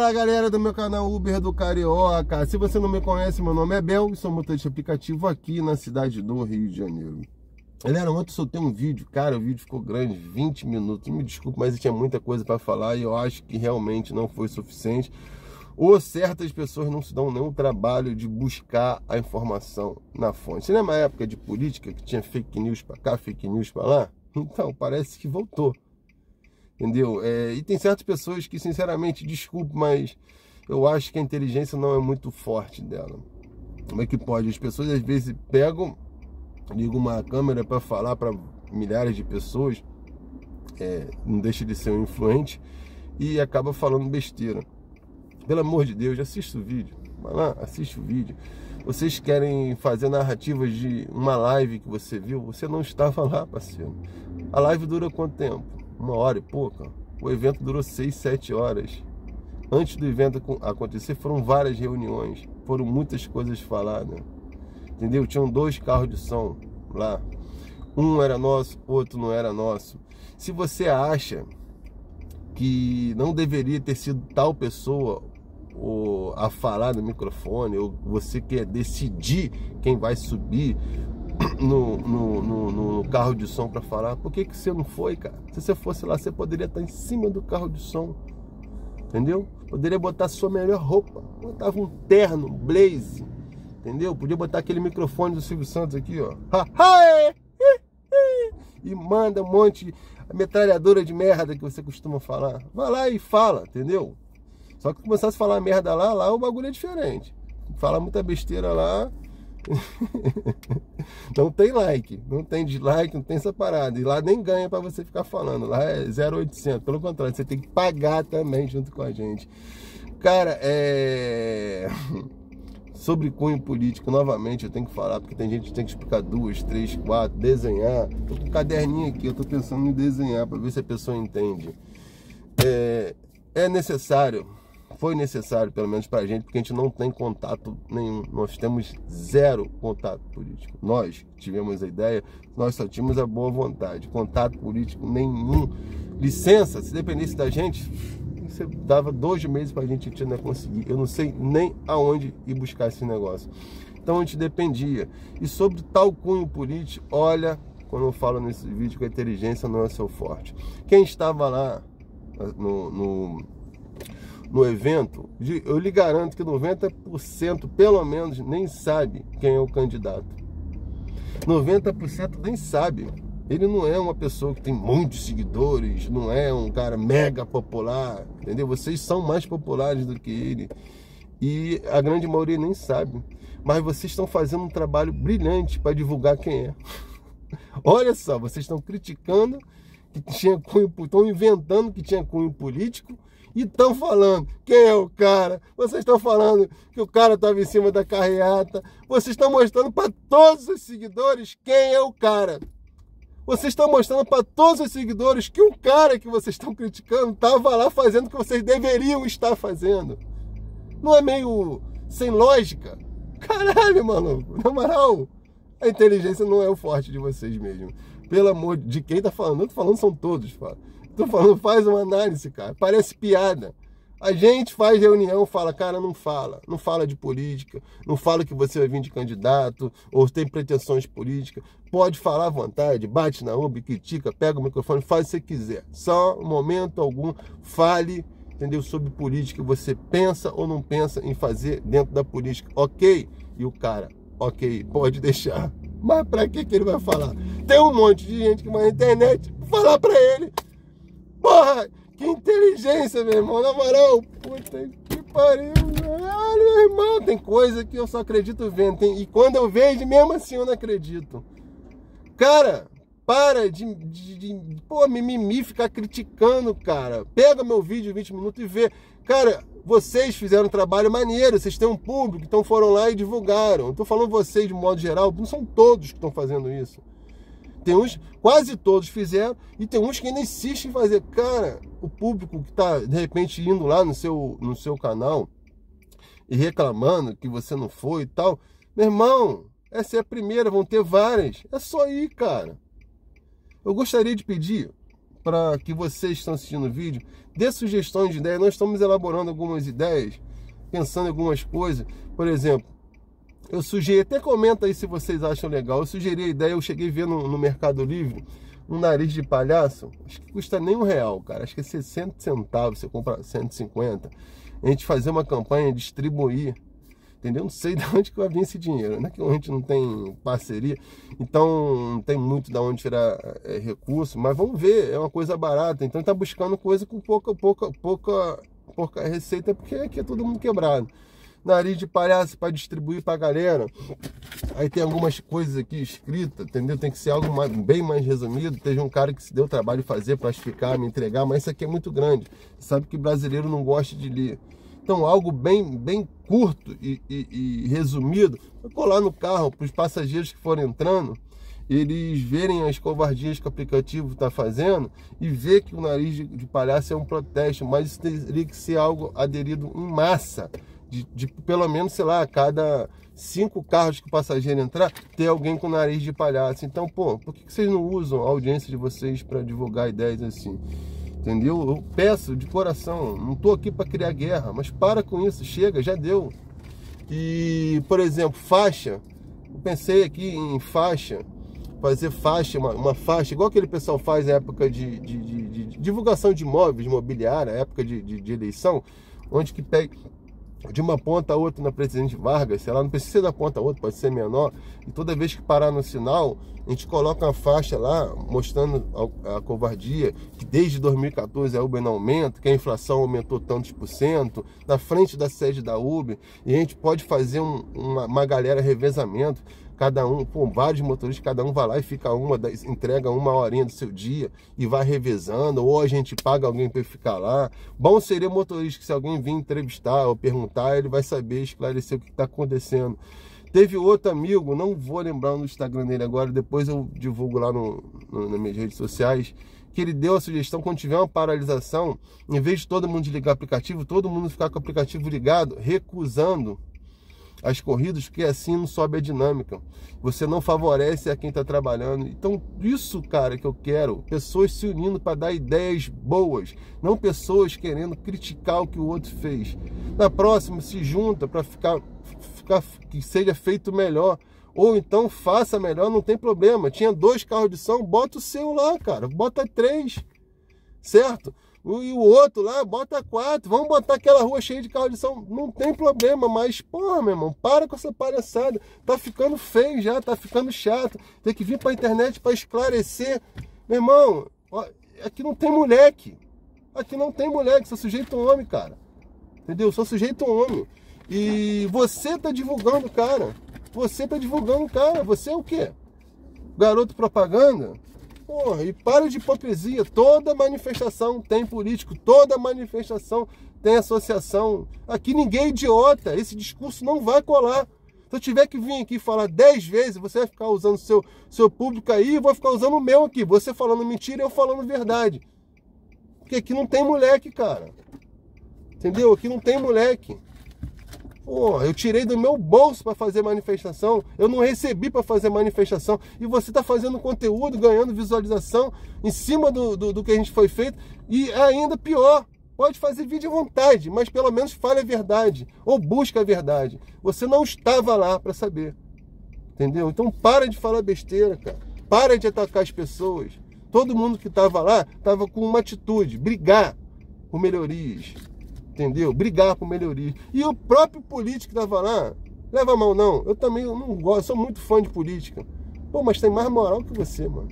Fala galera do meu canal Uber do Carioca. Se você não me conhece, meu nome é Bel e sou motorista aplicativo aqui na cidade do Rio de Janeiro. Galera, ontem eu soltei um vídeo, cara, o vídeo ficou grande, 20 minutos. Me desculpe, mas eu tinha muita coisa para falar e eu acho que realmente não foi suficiente. Ou certas pessoas não se dão nenhum trabalho de buscar a informação na fonte. Você lembra a época de política que tinha fake news para cá, fake news para lá? Então, parece que voltou. Entendeu? E tem certas pessoas que, sinceramente, desculpe, mas eu acho que a inteligência não é muito forte dela. Como é que pode? As pessoas às vezes pegam, ligam uma câmera para falar para milhares de pessoas, não deixa de ser um influente, e acaba falando besteira. Pelo amor de Deus, assista o vídeo. Vai lá, assiste o vídeo. Vocês querem fazer narrativas de uma live que você viu? Você não estava lá, parceiro. A live dura quanto tempo? 1 hora e pouca. O evento durou 6, 7 horas. Antes do evento acontecer, foram várias reuniões. Foram muitas coisas faladas. Entendeu? Tinham 2 carros de som lá. Um era nosso, outro não era nosso. Se você acha que não deveria ter sido tal pessoa a falar no microfone, ou você quer decidir quem vai subir no carro de som para falar, por que você não foi, cara? Se você fosse lá, você poderia estar em cima do carro de som, entendeu? Poderia botar sua melhor roupa, botava um terno, um blaze, entendeu? Podia botar aquele microfone do Silvio Santos aqui, ó, e manda um monte de metralhadora de merda que você costuma falar. Vai lá e fala, entendeu? Só que começasse a falar merda lá o bagulho é diferente. Falar muita besteira lá, não tem like, não tem dislike, não tem essa parada. E lá nem ganha pra você ficar falando. Lá é 0,800. Pelo contrário, você tem que pagar também junto com a gente. Cara, sobre cunho político, novamente, eu tenho que falar, porque tem gente que tem que explicar 2, 3, 4, desenhar. Tô com um caderninho aqui, eu tô pensando em desenhar para ver se a pessoa entende. É necessário, foi necessário, pelo menos pra gente, porque a gente não tem contato nenhum. Nós temos 0 contato político. Nós tivemos a ideia, nós só tínhamos a boa vontade. Contato político nenhum. Licença, se dependesse da gente, você dava 2 meses pra gente não conseguir. Eu não sei nem aonde ir buscar esse negócio. Então a gente dependia. E sobre tal cunho político, olha, quando eu falo nesse vídeo que a inteligência não é seu forte. Quem estava lá no evento, eu lhe garanto que 90% pelo menos nem sabe quem é o candidato. 90% nem sabe. Ele não é uma pessoa que tem muitos seguidores, não é um cara mega popular, entendeu? Vocês são mais populares do que ele. E a grande maioria nem sabe. Mas vocês estão fazendo um trabalho brilhante para divulgar quem é. Olha só, vocês estão criticando que tinha cunho, estão inventando que tinha cunho político e estão falando quem é o cara. Vocês estão falando que o cara estava em cima da carreata. Vocês estão mostrando para todos os seguidores quem é o cara. Vocês estão mostrando para todos os seguidores que o cara que vocês estão criticando estava lá fazendo o que vocês deveriam estar fazendo. Não é meio sem lógica? Caralho, maluco. Na moral, a inteligência não é o forte de vocês mesmo. Pelo amor de quem tá falando? Eu tô falando são todos, fala. Tô falando, faz uma análise, cara. Parece piada. A gente faz reunião, fala, cara, não fala de política, não fala que você vai vir de candidato, ou tem pretensões políticas, pode falar à vontade, bate na UB, critica, pega o microfone, faz o que você quiser. Só, no momento algum, fale, entendeu, sobre política, você pensa ou não pensa em fazer dentro da política, ok? E o cara, ok, pode deixar. Mas pra que ele vai falar? Tem um monte de gente que vai na internet falar pra ele. Porra! Que inteligência, meu irmão, na moral, puta que pariu, meu irmão, tem coisa que eu só acredito vendo, e quando eu vejo, mesmo assim eu não acredito. Cara, para de mimimi, ficar criticando, cara. Pega meu vídeo de 20 minutos e vê. Cara, vocês fizeram um trabalho maneiro, vocês têm um público, então foram lá e divulgaram. Eu tô falando vocês de modo geral, não são todos que estão fazendo isso. Tem uns, quase todos fizeram, e tem uns que ainda insistem em fazer. Cara, o público que está, de repente, indo lá no seu canal e reclamando que você não foi e tal, meu irmão, essa é a primeira, vão ter várias. É só ir, cara. Eu gostaria de pedir para que vocês que estão assistindo o vídeo, dê sugestões de ideias. Nós estamos elaborando algumas ideias, pensando em algumas coisas. Por exemplo, eu sugeri, até comenta aí se vocês acham legal, eu sugeri a ideia, eu cheguei a ver no Mercado Livre, um nariz de palhaço, acho que custa nem R$1, cara, acho que é 60 centavos, você compra 150, a gente fazer uma campanha, distribuir, entendeu? Não sei de onde que vai vir esse dinheiro, né? Que a gente não tem parceria, então não tem muito de onde tirar recurso, mas vamos ver, é uma coisa barata, então tá buscando coisa com pouca receita, porque aqui é todo mundo quebrado. Nariz de palhaço para distribuir para a galera. Aí tem algumas coisas aqui escritas, entendeu? Tem que ser algo bem mais resumido. Teve um cara que se deu o trabalho de fazer, plastificar, me entregar, mas isso aqui é muito grande. Você sabe que brasileiro não gosta de ler. Então, algo bem curto e resumido, vou colar no carro para os passageiros que forem entrando, eles verem as covardias que o aplicativo está fazendo e ver que o nariz de palhaço é um protesto, mas isso teria que ser algo aderido em massa. De pelo menos, sei lá, a cada 5 carros que o passageiro entrar, ter alguém com nariz de palhaço. Então, pô, por que vocês não usam a audiência de vocês para divulgar ideias assim? Entendeu? Eu peço de coração, não tô aqui para criar guerra, mas para com isso, chega, já deu. E, por exemplo, faixa, eu pensei aqui em faixa, fazer faixa, uma faixa, igual aquele pessoal faz na época de divulgação de imóveis, imobiliária, época de eleição, onde que pega de uma ponta a outra na Presidente Vargas, sei lá, não precisa ser da ponta a outra, pode ser menor, e toda vez que parar no sinal, a gente coloca uma faixa lá, mostrando a covardia, que desde 2014 a Uber não aumenta, que a inflação aumentou tantos %, na frente da sede da Uber, e a gente pode fazer uma galera revezamento, cada um, pô, vários motoristas, cada um vai lá e fica entrega uma horinha do seu dia e vai revezando, ou a gente paga alguém para ficar lá. Bom seria o motorista que, se alguém vir entrevistar ou perguntar, ele vai saber esclarecer o que está acontecendo. Teve outro amigo, não vou lembrar no Instagram dele agora, depois eu divulgo lá nas minhas redes sociais, que ele deu a sugestão, quando tiver uma paralisação, em vez de todo mundo desligar o aplicativo, todo mundo ficar com o aplicativo ligado, recusando as corridas, porque assim não sobe a dinâmica. Você não favorece a quem está trabalhando. Então, isso, cara, que eu quero. Pessoas se unindo para dar ideias boas. Não pessoas querendo criticar o que o outro fez. Na próxima, se junta para ficar que seja feito melhor. Ou então, faça melhor, não tem problema. Tinha 2 carros de som, bota o seu lá, cara. Bota 3. Certo? E o outro lá, bota 4. Vamos botar aquela rua cheia de carro de som. Não tem problema, mas, porra, meu irmão, para com essa palhaçada. Tá ficando feio já, tá ficando chato. Tem que vir pra internet pra esclarecer. Meu irmão, ó, aqui não tem moleque. Aqui não tem moleque, sou sujeito homem, cara. Entendeu? Sou sujeito homem. E você tá divulgando o cara. Você tá divulgando o cara. Você é o quê? Garoto propaganda? Porra, e para de hipocrisia. Toda manifestação tem político, toda manifestação tem associação. Aqui ninguém é idiota, esse discurso não vai colar. Se eu tiver que vir aqui falar 10 vezes, você vai ficar usando seu público aí, eu vou ficar usando o meu aqui. Você falando mentira e eu falando verdade. Porque aqui não tem moleque, cara. Entendeu? Aqui não tem moleque. Porra, eu tirei do meu bolso para fazer manifestação, eu não recebi para fazer manifestação, e você está fazendo conteúdo, ganhando visualização em cima do que a gente foi feito, e ainda pior, pode fazer vídeo à vontade, mas pelo menos fale a verdade, ou busque a verdade. Você não estava lá para saber, entendeu? Então para de falar besteira, cara, para de atacar as pessoas. Todo mundo que estava lá, estava com uma atitude, brigar por melhorias. Entendeu? Brigar por melhoria. E o próprio político que estava lá, leva a mão não. Eu também não gosto, sou muito fã de política. Pô, mas tem mais moral que você, mano.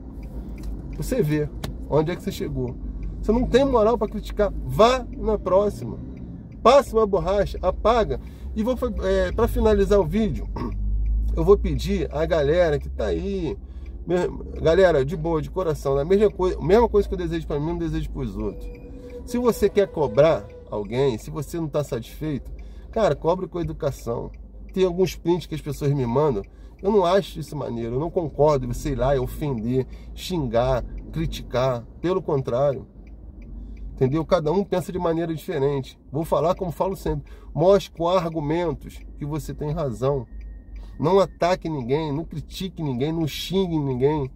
Você vê onde é que você chegou. Você não tem moral para criticar. Vá na próxima. Passa uma borracha, apaga. E vou para finalizar o vídeo, eu vou pedir a galera que tá aí, galera, de boa, de coração, a mesma coisa que eu desejo para mim, eu desejo para os outros. Se você quer cobrar alguém, se você não está satisfeito, cara, cobre com educação. Tem alguns prints que as pessoas me mandam, eu não acho isso maneiro, eu não concordo, você ir lá e ofender, xingar, criticar, pelo contrário, entendeu? Cada um pensa de maneira diferente. Vou falar como falo sempre, mostre com argumentos que você tem razão. Não ataque ninguém, não critique ninguém, não xingue ninguém,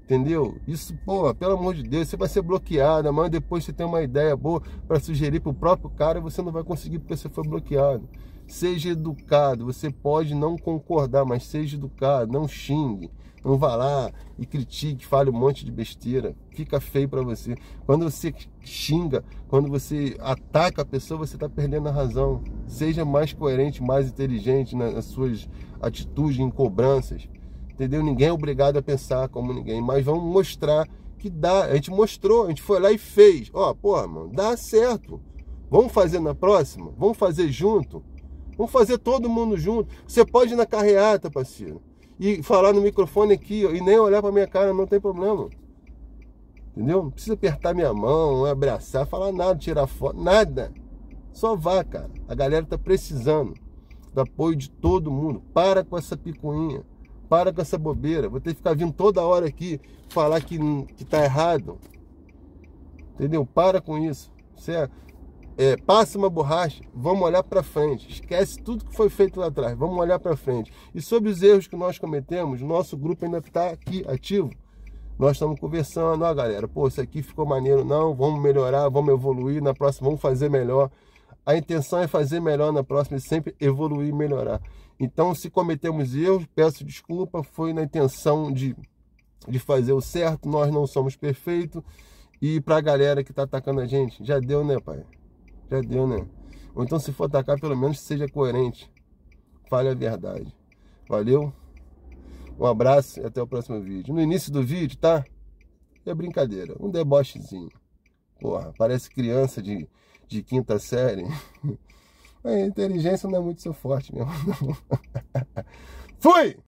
Entendeu? Isso, pô, pelo amor de Deus, você vai ser bloqueado. Amanhã depois você tem uma ideia boa para sugerir pro próprio cara e você não vai conseguir porque você foi bloqueado. Seja educado, você pode não concordar, mas seja educado, não xingue. Não vá lá e critique, fale um monte de besteira. Fica feio para você. Quando você xinga, quando você ataca a pessoa, você está perdendo a razão. Seja mais coerente, mais inteligente nas suas atitudes, em cobranças. Entendeu? Ninguém é obrigado a pensar como ninguém, mas vamos mostrar que dá. A gente mostrou, a gente foi lá e fez. Ó, porra, mano, dá certo. Vamos fazer na próxima? Vamos fazer junto? Vamos fazer todo mundo junto. Você pode ir na carreata, parceiro, e falar no microfone aqui, ó, e nem olhar pra minha cara, não tem problema. Entendeu? Não precisa apertar minha mão, abraçar, falar nada, tirar foto, nada. Só vá, cara. A galera tá precisando do apoio de todo mundo. Para com essa picuinha. Para com essa bobeira. Vou ter que ficar vindo toda hora aqui falar que tá errado. Entendeu? Para com isso. Certo? Passa uma borracha, vamos olhar para frente. Esquece tudo que foi feito lá atrás. Vamos olhar para frente. E sobre os erros que nós cometemos, nosso grupo ainda está aqui ativo. Nós estamos conversando, ó, galera. Pô, isso aqui ficou maneiro, não. Vamos melhorar, vamos evoluir. Na próxima, vamos fazer melhor. A intenção é fazer melhor na próxima e sempre evoluir e melhorar. Então, se cometemos erros, peço desculpa. Foi na intenção de fazer o certo. Nós não somos perfeitos. E para a galera que está atacando a gente, já deu, né, pai? Já deu, né? Ou então, se for atacar, pelo menos seja coerente. Fale a verdade. Valeu? Um abraço e até o próximo vídeo. No início do vídeo, tá? É brincadeira. Um debochezinho. Porra, parece criança de quinta série. A inteligência não é muito seu forte mesmo. Fui!